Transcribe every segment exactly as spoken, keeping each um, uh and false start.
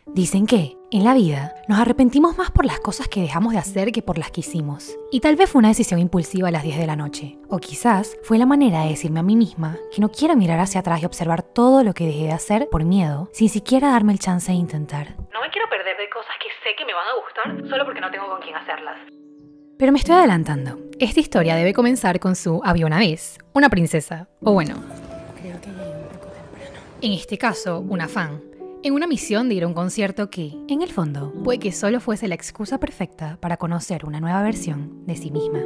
Dicen que, en la vida, nos arrepentimos más por las cosas que dejamos de hacer que por las que hicimos. Y tal vez fue una decisión impulsiva a las diez de la noche. O quizás fue la manera de decirme a mí misma que no quiero mirar hacia atrás y observar todo lo que dejé de hacer por miedo, sin siquiera darme el chance de intentar. No me quiero perder de cosas que sé que me van a gustar solo porque no tengo con quién hacerlas. Pero me estoy adelantando. Esta historia debe comenzar con su había una vez, una princesa, o bueno, creo que llegué un poco temprano. En este caso, una fan. En una misión de ir a un concierto que, en el fondo, puede que solo fuese la excusa perfecta para conocer una nueva versión de sí misma.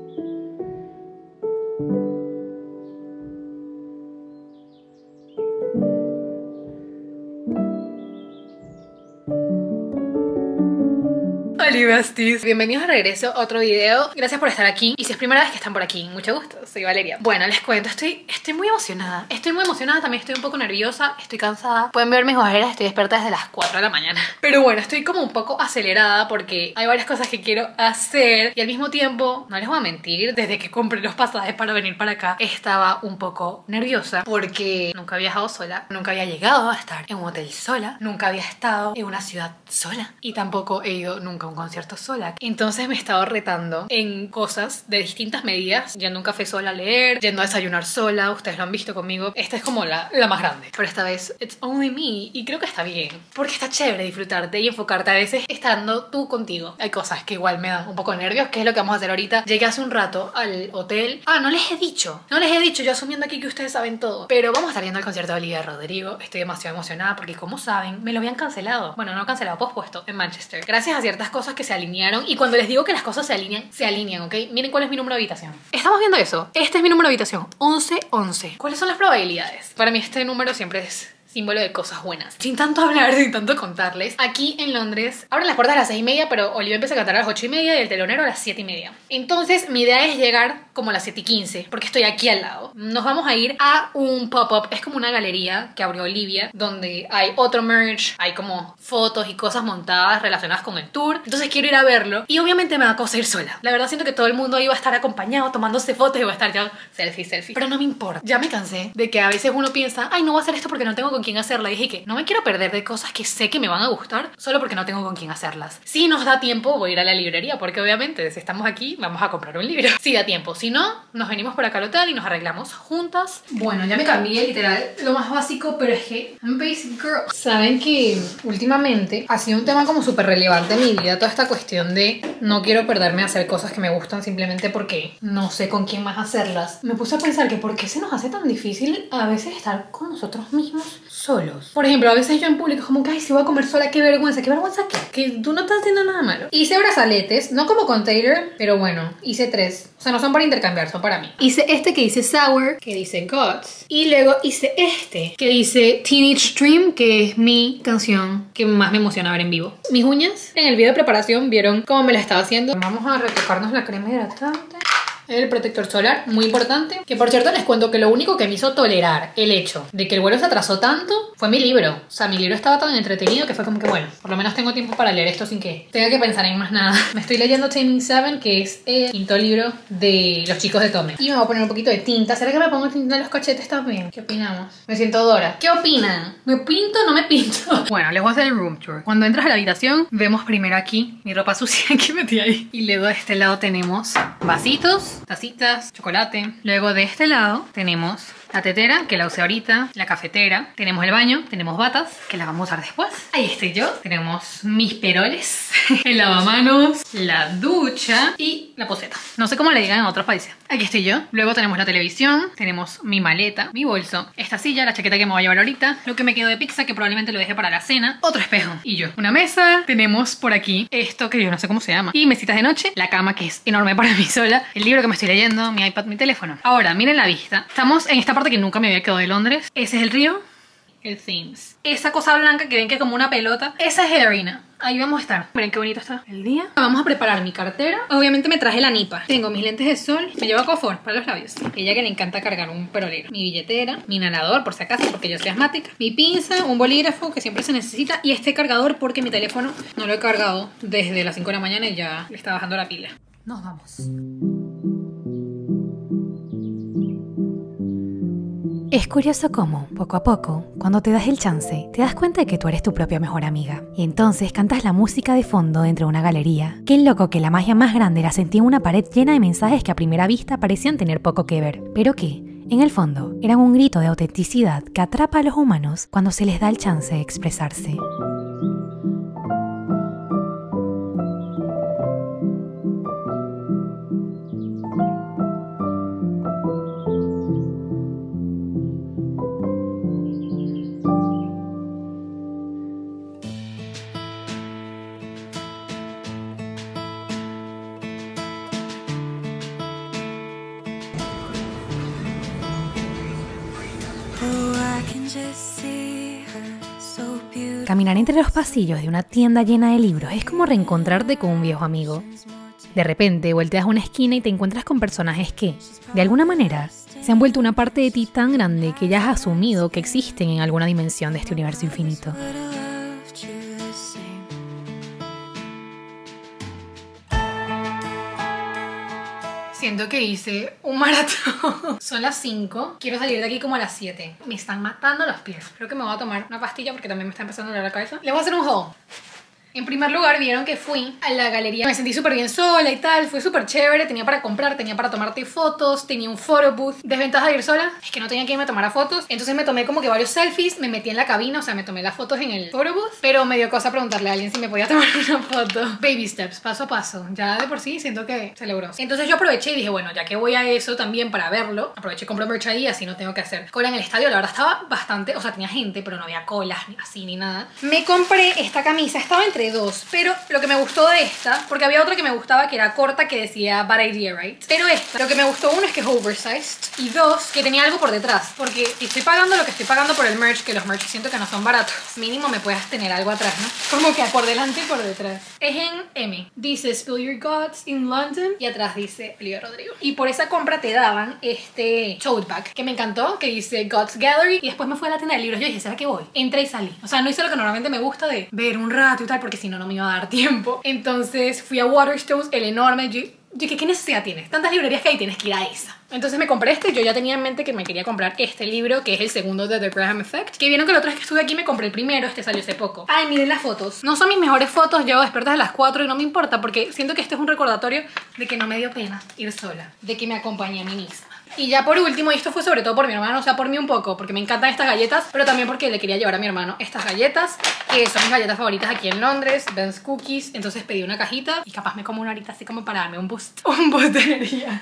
Hola besties, bienvenidos de regreso a otro video. Gracias por estar aquí y si es primera vez que están por aquí, mucho gusto, soy Valeria. Bueno, les cuento, estoy, estoy muy emocionada. Estoy muy emocionada, también estoy un poco nerviosa, estoy cansada. Pueden ver mis ojeras, estoy despierta desde las cuatro de la mañana. Pero bueno, estoy como un poco acelerada porque hay varias cosas que quiero hacer y al mismo tiempo, no les voy a mentir, desde que compré los pasajes para venir para acá estaba un poco nerviosa porque nunca había viajado sola, nunca había llegado a estar en un hotel sola, nunca había estado en una ciudad sola y tampoco he ido nunca a un concierto sola. Entonces me he estado retando en cosas de distintas medidas, yendo a un café sola a leer, yendo a desayunar sola, ustedes lo han visto conmigo. Esta es como la, la más grande, pero esta vez it's only me y creo que está bien porque está chévere disfrutarte y enfocarte a veces estando tú contigo. Hay cosas que igual me dan un poco de nervios, que es lo que vamos a hacer ahorita. Llegué hace un rato al hotel. Ah, no les he dicho, no les he dicho, yo asumiendo aquí que ustedes saben todo, pero vamos a estar yendo al concierto de Olivia Rodrigo. Estoy demasiado emocionada porque, como saben, me lo habían cancelado, bueno, no cancelado, pospuesto en Manchester, gracias a ciertas cosas que se alinearon. Y cuando les digo que las cosas se alinean, se alinean, ¿ok? Miren cuál es mi número de habitación. Estamos viendo eso. Este es mi número de habitación, once once. ¿Cuáles son las probabilidades? Para mí este número siempre es símbolo de cosas buenas. Sin tanto hablar, sin tanto contarles, aquí en Londres abren las puertas a las seis y media, pero Olivia empieza a cantar a las ocho y media y el telonero a las siete y media. Entonces mi idea es llegar como a las siete y quince, porque estoy aquí al lado. Nos vamos a ir a un pop-up, es como una galería que abrió Olivia, donde hay otro merch, hay como fotos y cosas montadas relacionadas con el tour. Entonces quiero ir a verlo y obviamente me va a cosa ir sola. La verdad siento que todo el mundo ahí va a estar acompañado, tomándose fotos y va a estar ya selfie, selfie. Pero no me importa. Ya me cansé de que a veces uno piensa, ay, no voy a hacer esto porque no tengo con quién hacerla. Y dije que no me quiero perder de cosas que sé que me van a gustar solo porque no tengo con quién hacerlas. Si nos da tiempo, voy a ir a la librería, porque obviamente si estamos aquí vamos a comprar un libro. Si da tiempo, si no, nos venimos por acá al hotel y nos arreglamos juntas. Bueno, ya me cambié, literal, lo más básico, pero es que I'm basic girl. Saben que últimamente ha sido un tema como súper relevante en mi vida, toda esta cuestión de no quiero perderme a hacer cosas que me gustan simplemente porque no sé con quién más hacerlas. Me puse a pensar que por qué se nos hace tan difícil a veces estar con nosotros mismos solos. Por ejemplo, a veces yo en público es como que, ay, si voy a comer sola, qué vergüenza. ¿Qué vergüenza qué? Que tú no estás haciendo nada malo. Hice brazaletes, no como con Taylor, pero bueno, hice tres. O sea, no son para intercambiar, son para mí. Hice este que dice Sour, que dice Gods. Y luego hice este, que dice Teenage Dream, que es mi canción que más me emociona ver en vivo. Mis uñas, en el video de preparación, vieron cómo me la estaba haciendo. Vamos a retocarnos la crema hidratante. El protector solar, muy importante. Que por cierto les cuento que lo único que me hizo tolerar el hecho de que el vuelo se atrasó tanto fue mi libro. O sea, mi libro estaba tan entretenido que fue como que bueno, por lo menos tengo tiempo para leer esto sin que tenga que pensar en más nada. Me estoy leyendo Taming Seven, que es el quinto libro de los chicos de Tome. Y me voy a poner un poquito de tinta. ¿Será que me pongo tinta en los cachetes también? ¿Qué opinamos? Me siento Dora. ¿Qué opinan? ¿Me pinto o no me pinto? Bueno, les voy a hacer el room tour. Cuando entras a la habitación, vemos primero aquí mi ropa sucia que metí ahí. Y luego de este lado tenemos vasitos, tacitas, chocolate. Luego de este lado tenemos la tetera, que la usé ahorita, la cafetera, tenemos el baño, tenemos batas, que la vamos a usar después. Ahí estoy yo, tenemos mis peroles, el lavamanos, la ducha y la poseta. No sé cómo le digan en otros países. Aquí estoy yo. Luego tenemos la televisión, tenemos mi maleta, mi bolso, esta silla, la chaqueta que me voy a llevar ahorita, lo que me quedó de pizza, que probablemente lo deje para la cena, otro espejo y yo. Una mesa, tenemos por aquí esto que yo no sé cómo se llama, y mesitas de noche, la cama que es enorme para mí sola, el libro que me estoy leyendo, mi iPad, mi teléfono. Ahora, miren la vista. Estamos en esta parte que nunca me había quedado de Londres. Ese es el río, el Thames. Esa cosa blanca que ven que es como una pelota, esa es el arena. Ahí vamos a estar. Miren qué bonito está el día. Vamos a preparar mi cartera. Obviamente me traje la nipa. Tengo mis lentes de sol. Me llevo Cofor para los labios. Ella que le encanta cargar un perolero. Mi billetera, mi inhalador por si acaso porque yo soy asmática. Mi pinza, un bolígrafo que siempre se necesita. Y este cargador porque mi teléfono no lo he cargado desde las cinco de la mañana y ya le está bajando la pila. Nos vamos. Es curioso cómo, poco a poco, cuando te das el chance, te das cuenta de que tú eres tu propia mejor amiga. Y entonces cantas la música de fondo dentro de una galería. Qué loco que la magia más grande la sentí en una pared llena de mensajes que a primera vista parecían tener poco que ver, pero que, en el fondo, eran un grito de autenticidad que atrapa a los humanos cuando se les da el chance de expresarse. Caminar entre los pasillos de una tienda llena de libros es como reencontrarte con un viejo amigo. De repente volteas a una esquina y te encuentras con personajes que, de alguna manera, se han vuelto una parte de ti tan grande que ya has asumido que existen en alguna dimensión de este universo infinito. Siento que hice un maratón. Son las cinco. Quiero salir de aquí como a las siete. Me están matando los pies. Creo que me voy a tomar una pastilla porque también me está empezando a doler la cabeza. Le voy a hacer un haul. En primer lugar, vieron que fui a la galería. Me sentí súper bien sola y tal. Fue súper chévere. Tenía para comprar, tenía para tomarte fotos. Tenía un photo booth. Desventaja de ir sola es que no tenía que irme a tomar fotos. Entonces me tomé como que varios selfies. Me metí en la cabina, o sea, me tomé las fotos en el photo booth. Pero me dio cosa preguntarle a alguien si me podía tomar una foto. Baby steps, paso a paso. Ya de por sí siento que se logró. Entonces yo aproveché y dije, bueno, ya que voy a eso también para verlo, aproveché y compré merch ahí, así no tengo que hacer cola en el estadio. La verdad estaba bastante, o sea, tenía gente, pero no había colas ni así ni nada. Me compré esta camisa. Estaba entre dos, pero lo que me gustó de esta, porque había otra que me gustaba que era corta que decía bad idea, right? Pero esta, lo que me gustó, uno es que es oversized y dos, que tenía algo por detrás, porque si estoy pagando lo que estoy pagando por el merch, que los merch siento que no son baratos, mínimo me puedes tener algo atrás, ¿no? Como que por delante y por detrás. Es en M. Dice Spill Your Guts in London y atrás dice Olivia Rodrigo. Y por esa compra te daban este tote bag que me encantó, que dice Guts Gallery, y después me fui a la tienda de libros. Yo dije, ¿será que voy? Entré y salí. O sea, no hice lo que normalmente me gusta de ver un rato y tal, porque si no, no me iba a dar tiempo. Entonces fui a Waterstones, el enorme. Yo dije, ¿qué necesidad tienes? Tantas librerías que hay, tienes que ir a esa. Entonces me compré este. Yo ya tenía en mente que me quería comprar este libro, que es el segundo de The Graham Effect. Que vieron que la otra vez que estuve aquí me compré el primero. Este salió hace poco. Ay, miren las fotos. No son mis mejores fotos. Llevo despiertas a las cuatro y no me importa, porque siento que este es un recordatorio de que no me dio pena ir sola, de que me acompañé a mí misma. Y ya por último, y esto fue sobre todo por mi hermano, o sea, por mí un poco, porque me encantan estas galletas, pero también porque le quería llevar a mi hermano estas galletas, que son mis galletas favoritas aquí en Londres, Ben's Cookies. Entonces pedí una cajita y capaz me como una ahorita así como para darme un boost, un boost de energía.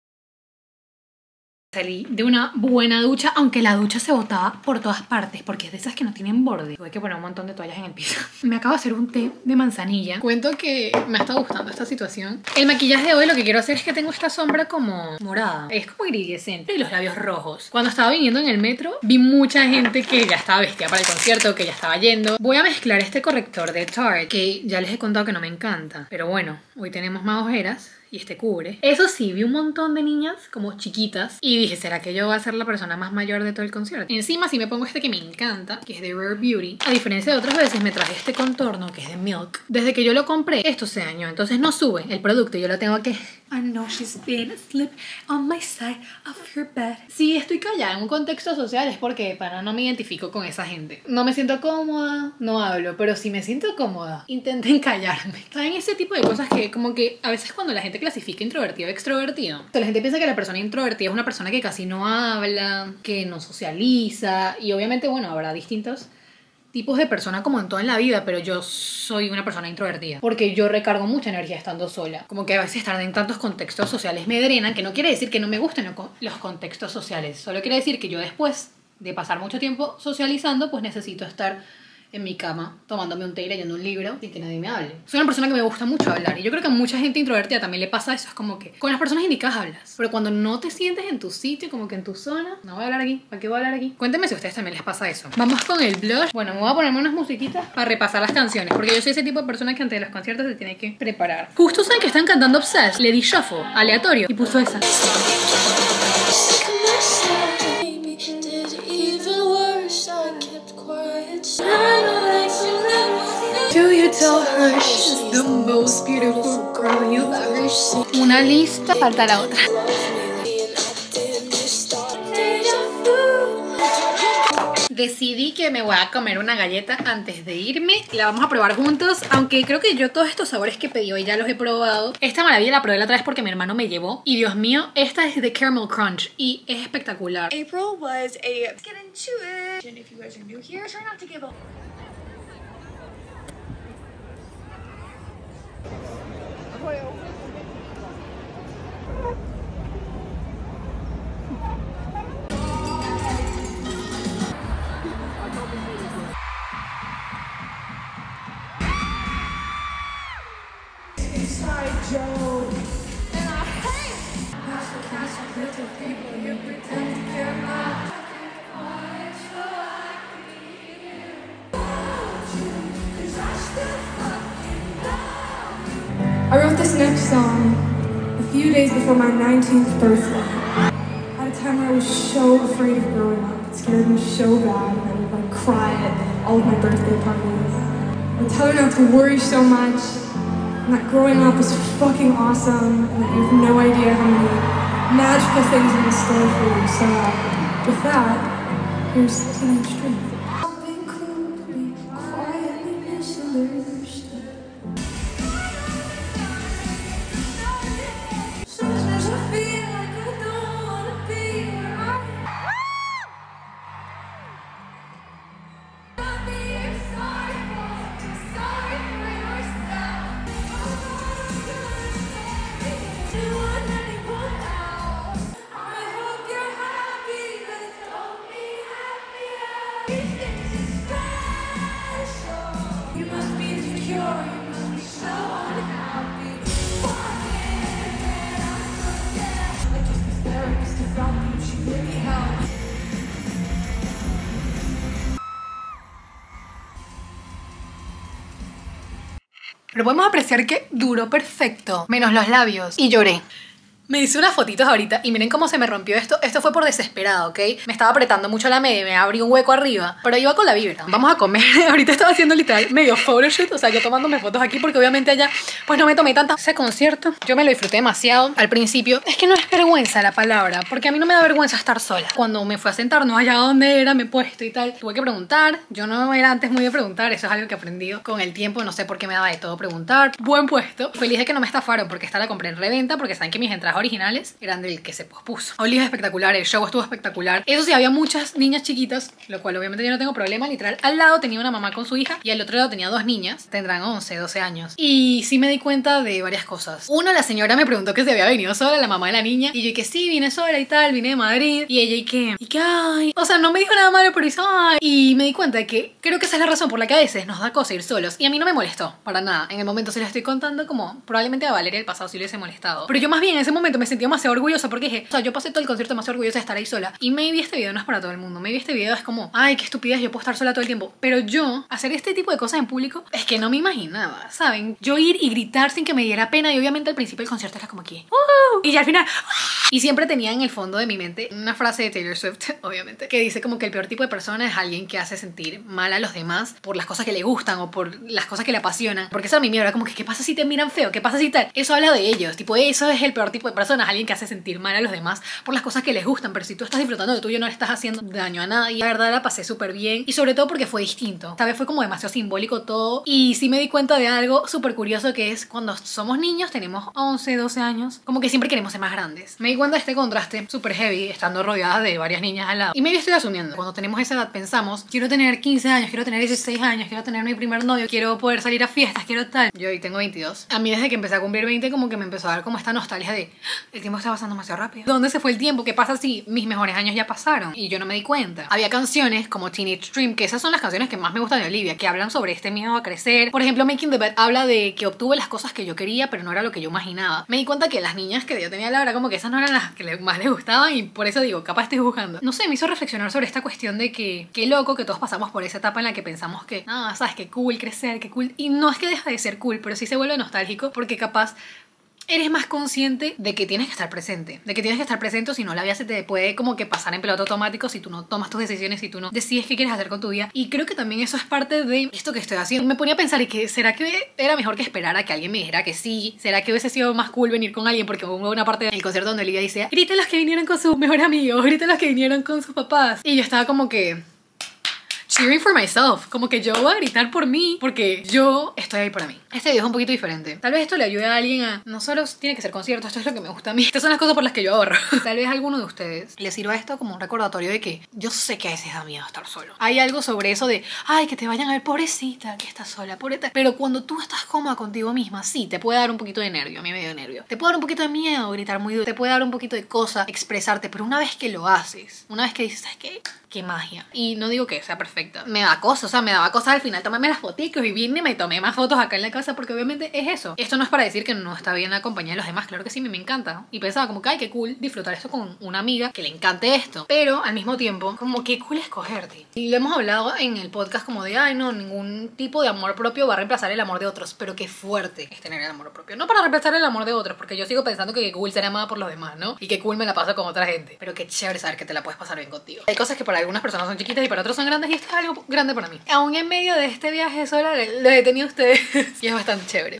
Salí de una buena ducha, aunque la ducha se botaba por todas partes, porque es de esas que no tienen borde. Tuve que poner un montón de toallas en el piso. Me acabo de hacer un té de manzanilla. Cuento que me está gustando esta situación. El maquillaje de hoy lo que quiero hacer es que tengo esta sombra como morada. Es como iridescente. Y los labios rojos. Cuando estaba viniendo en el metro, vi mucha gente que ya estaba vestida para el concierto, que ya estaba yendo. Voy a mezclar este corrector de Tarte, que ya les he contado que no me encanta. Pero bueno, hoy tenemos más ojeras y este cubre. Eso sí, vi un montón de niñas como chiquitas y dije, ¿será que yo voy a ser la persona más mayor de todo el concierto? Encima si me pongo este que me encanta, que es de Rare Beauty, a diferencia de otras veces me traje este contorno que es de Milk. Desde que yo lo compré, esto se dañó, entonces no sube el producto y yo lo tengo que... I know she's been asleep on my side of your bed. Si estoy callada en un contexto social es porque para no me identifico con esa gente. No me siento cómoda, no hablo, pero si me siento cómoda, intenten callarme. ¿Saben ese tipo de cosas que como que a veces cuando la gente clasifica introvertido o extrovertido, o sea, la gente piensa que la persona introvertida es una persona que casi no habla, que no socializa, y obviamente, bueno, habrá distintos tipos de persona como en toda la vida, pero yo soy una persona introvertida porque yo recargo mucha energía estando sola. Como que a veces estar en tantos contextos sociales me drenan, que no quiere decir que no me gusten los contextos sociales, solo quiere decir que yo después de pasar mucho tiempo socializando, pues necesito estar en mi cama tomándome un té y leyendo un libro sin que nadie me hable. Soy una persona que me gusta mucho hablar y yo creo que a mucha gente introvertida también le pasa eso. Es como que con las personas indicadas hablas, pero cuando no te sientes en tu sitio, como que en tu zona, no voy a hablar aquí. ¿Para qué voy a hablar aquí? Cuéntenme si a ustedes también les pasa eso. Vamos con el blush. Bueno, me voy a ponerme unas musiquitas para repasar las canciones, porque yo soy ese tipo de persona que antes de los conciertos se tiene que preparar. Justo saben que están cantando Obsessed, le di shuffle aleatorio y puso esa. Una lista, falta la otra. decidí que me voy a comer una galleta antes de irme. La vamos a probar juntos, aunque creo que yo todos estos sabores que pedí hoy ya los he probado. Esta maravilla la probé la otra vez porque mi hermano me llevó. Y Dios mío, esta es de Caramel Crunch y es espectacular. April was a let's get into it. And if you guys are new here, try not to give up. Joe. And I hate past the cast of little people you pretend to care about. I wrote this next song a few days before my nineteenth birthday. At a time where I was so afraid of growing up. It scared me so bad, and I would like cry at all of my birthday parties. I would tell her not to worry so much. And that growing up is fucking awesome, and that you have no idea how many magical things are in store for you. So, uh, with that, here's Teenage Dream. Something could be quietly misunderstood. Sometimes I feel like I don't wanna be where I am. Don't be sorry for, sorry for yourself. Pero podemos apreciar que duró perfecto, menos los labios. Y lloré. Me hice unas fotitos ahorita y miren cómo se me rompió esto. Esto fue por desesperado, ¿ok? Me estaba apretando mucho la media y me abrí un hueco arriba. Pero iba con la vibra. Vamos a comer. Ahorita estaba haciendo literal medio photoshoot. O sea, yo tomándome fotos aquí porque obviamente allá pues no me tomé tanta. Ese concierto yo me lo disfruté demasiado al principio. Es que no es vergüenza la palabra, porque a mí no me da vergüenza estar sola. Cuando me fui a sentar, no allá donde era, me he puesto y tal, tuve que preguntar. Yo no era antes muy de preguntar. Eso es algo que he aprendido con el tiempo. No sé por qué me daba de todo preguntar. Buen puesto. Feliz de que no me estafaron porque esta la compré en reventa, porque saben que mis entradas originales eran del que se pospuso. Oli es espectacular, el show estuvo espectacular. Eso sí, había muchas niñas chiquitas, lo cual obviamente yo no tengo problema. Literal, al lado tenía una mamá con su hija y al otro lado tenía dos niñas, tendrán once, doce años. Y sí me di cuenta de varias cosas. Uno, la señora me preguntó que se había venido sola, la mamá de la niña, y yo y que sí, vine sola y tal, vine de Madrid. Y ella y que, y que ay, o sea, no me dijo nada malo, pero hizo ay. Y me di cuenta de que creo que esa es la razón por la que a veces nos da cosa ir solos. Y a mí no me molestó, para nada. En el momento se la estoy contando como probablemente a Valeria del pasado sí le hubiese molestado. Pero yo más bien en ese momento me sentí demasiado orgullosa porque dije, o sea, yo pasé todo el concierto demasiado orgullosa de estar ahí sola. Y maybe este video no es para todo el mundo. Maybe este video es como, ay, qué estupidez, yo puedo estar sola todo el tiempo. Pero yo, hacer este tipo de cosas en público, es que no me imaginaba, ¿saben? Yo ir y gritar sin que me diera pena. Y obviamente al principio del concierto era como que, ¡uh! Y ya al final, ¡uh! Y siempre tenía en el fondo de mi mente una frase de Taylor Swift, obviamente, que dice como que el peor tipo de persona es alguien que hace sentir mal a los demás por las cosas que le gustan o por las cosas que le apasionan. Porque eso a mí me era como que, ¿qué pasa si te miran feo? ¿Qué pasa si tal? Eso habla de ellos. Tipo, eso es el peor tipo de persona, es alguien que hace sentir mal a los demás por las cosas que les gustan. Pero si tú estás disfrutando de tuyo, no le estás haciendo daño a nadie. La verdad la pasé súper bien y sobre todo porque fue distinto. Esta vez fue como demasiado simbólico todo. Y sí me di cuenta de algo súper curioso, que es cuando somos niños, tenemos once, doce años, como que siempre queremos ser más grandes. Me di cuenta de este contraste súper heavy estando rodeada de varias niñas al lado. Y medio estoy asumiendo, cuando tenemos esa edad pensamos, quiero tener quince años, quiero tener dieciséis años, quiero tener mi primer novio, quiero poder salir a fiestas, quiero tal. Yo hoy tengo veintidós. A mí desde que empecé a cumplir veinte como que me empezó a dar como esta nostalgia de el tiempo está pasando demasiado rápido. ¿Dónde se fue el tiempo? ¿Qué pasa si mis mejores años ya pasaron? Y yo no me di cuenta. Había canciones como Teenage Dream, que esas son las canciones que más me gustan de Olivia, que hablan sobre este miedo a crecer. Por ejemplo, Making the Bed habla de que obtuve las cosas que yo quería, pero no era lo que yo imaginaba. Me di cuenta que las niñas que yo tenía al lado era como que esas no eran las que más les gustaban, y por eso digo, capaz estoy jugando. No sé, me hizo reflexionar sobre esta cuestión de que qué loco que todos pasamos por esa etapa en la que pensamos que, ah, sabes, qué cool crecer, qué cool. Y no es que deja de ser cool, pero sí se vuelve nostálgico porque capaz eres más consciente de que tienes que estar presente. De que tienes que estar presente, o si no la vida se te puede como que pasar en piloto automático si tú no tomas tus decisiones, si tú no decides qué quieres hacer con tu vida. Y creo que también eso es parte de esto que estoy haciendo. Me ponía a pensar, ¿y que será que era mejor que esperar a que alguien me dijera que sí? ¿Será que hubiese sido más cool venir con alguien? Porque hubo una parte del concierto donde Olivia dice, griten los que vinieron con sus mejores amigos, griten los que vinieron con sus papás. Y yo estaba como que... cheering for myself. Como que yo voy a gritar por mí porque yo estoy ahí para mí. Este video es un poquito diferente. Tal vez esto le ayude a alguien a... No solo tiene que ser concierto, esto es lo que me gusta a mí. Estas son las cosas por las que yo ahorro. Tal vez a alguno de ustedes les sirva esto como un recordatorio de que yo sé que a veces da miedo estar solo. Hay algo sobre eso de, ay, que te vayan a ver, pobrecita, que estás sola, pobrecita. Pero cuando tú estás cómoda contigo misma, sí, te puede dar un poquito de nervio. A mí me dio nervio. Te puede dar un poquito de miedo gritar muy duro. Te puede dar un poquito de cosa expresarte. Pero una vez que lo haces, una vez que dices, ¿sabes qué? Qué magia. Y no digo que sea perfecta. Me da cosas, o sea, me daba cosas al final. Tomarme las fotitos y vine y me tomé más fotos acá en la casa porque obviamente es eso. Esto no es para decir que no está bien la compañía de los demás. Claro que sí, me, me encanta. Y pensaba como que, ay, qué cool disfrutar esto con una amiga que le encante esto. Pero al mismo tiempo, como que cool escogerte. Y lo hemos hablado en el podcast como de, ay, no, ningún tipo de amor propio va a reemplazar el amor de otros. Pero qué fuerte es tener el amor propio. No para reemplazar el amor de otros, porque yo sigo pensando que qué cool ser amada por los demás, ¿no? Y qué cool me la paso con otra gente. Pero qué chévere saber que te la puedes pasar bien contigo. Hay cosas que para algunas personas son chiquitas y para otros son grandes, y esto es algo grande para mí. Aún en medio de este viaje sola lo he tenido ustedes y es bastante chévere.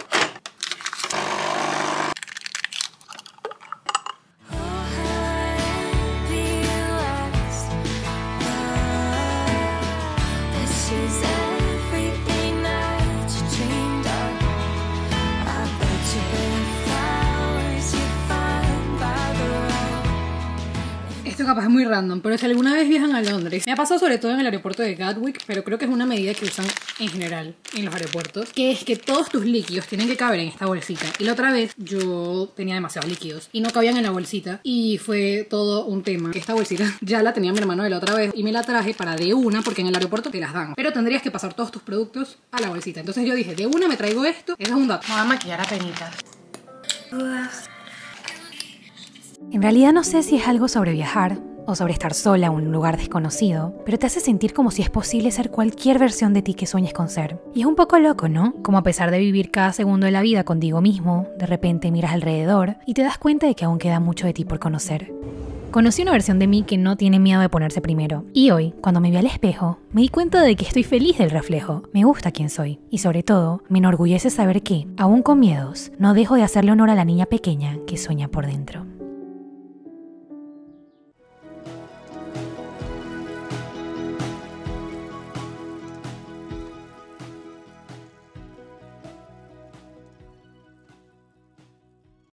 Esto capaz es muy random, pero si alguna vez viajan a Londres, me ha pasado sobre todo en el aeropuerto de Gatwick, pero creo que es una medida que usan en general en los aeropuertos, que es que todos tus líquidos tienen que caber en esta bolsita. Y la otra vez yo tenía demasiados líquidos y no cabían en la bolsita y fue todo un tema. Esta bolsita ya la tenía mi hermano de la otra vez y me la traje para de una, porque en el aeropuerto te las dan, pero tendrías que pasar todos tus productos a la bolsita. Entonces yo dije, de una me traigo esto. Eso es un dato. Me voy a maquillar a penitas. En realidad no sé si es algo sobre viajar o sobre estar sola en un lugar desconocido, pero te hace sentir como si es posible ser cualquier versión de ti que sueñes con ser. Y es un poco loco, ¿no? Como a pesar de vivir cada segundo de la vida contigo mismo, de repente miras alrededor y te das cuenta de que aún queda mucho de ti por conocer. Conocí una versión de mí que no tiene miedo de ponerse primero. Y hoy, cuando me vi al espejo, me di cuenta de que estoy feliz del reflejo. Me gusta quién soy. Y sobre todo, me enorgullece saber que, aún con miedos, no dejo de hacerle honor a la niña pequeña que sueña por dentro.